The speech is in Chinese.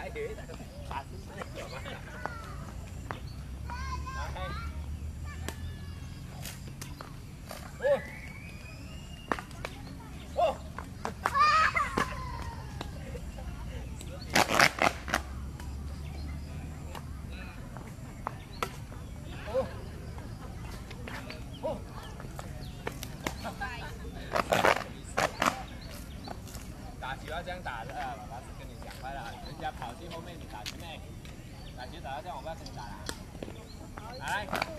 打球要这样打的，爸爸是跟你讲快了，人家跑去后面你打前面，打球打到这样我不要跟你打了，来。